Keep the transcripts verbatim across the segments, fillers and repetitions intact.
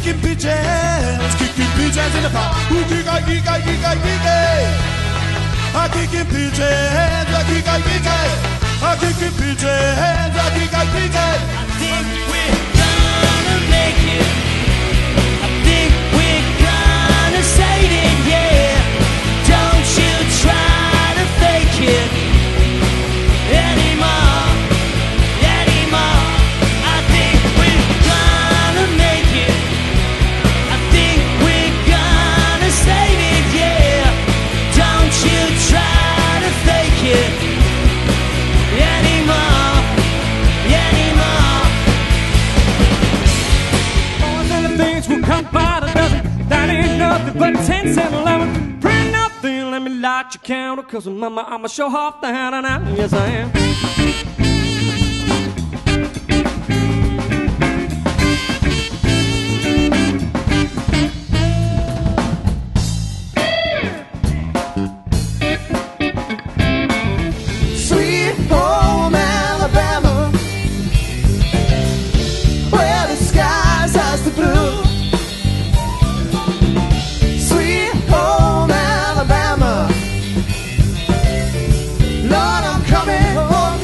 kicking pigeons, kicking pigeons in the park. Ooh, giga, giga, giga, giga. I'm kicking pigeons, I giga, giga. I'm kicking pigeons, I giga, giga. I think we're gonna make it. I think we're gonna save it, yeah. Don't you try to fake it anymore, anymore. I think we're gonna make it. I think we're gonna save it, yeah. Don't you try to fake it anymore, anymore. Boys and the things will come by the dozen. That ain't nothing but ten, seven, eleven. Pretty nothing, let me light your candle. Cause mama, I'm a show off the hand and I, yes I am. Sweet home Alabama, where the skies are the blue. Sweet home Alabama, Lord, I'm coming home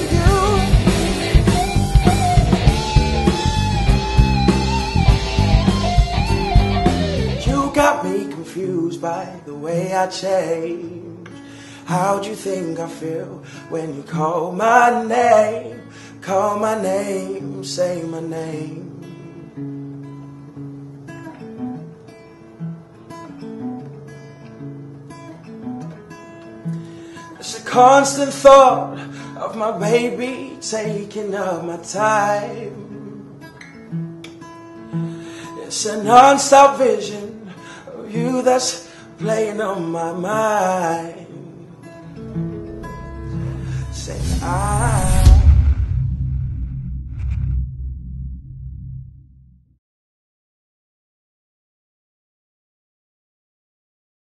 to you. You got me confused by the way I change. How'd you think I feel when you call my name? Call my name, say my name. It's a constant thought of my baby taking up my time. It's a non-stop vision of you that's playing on my mind.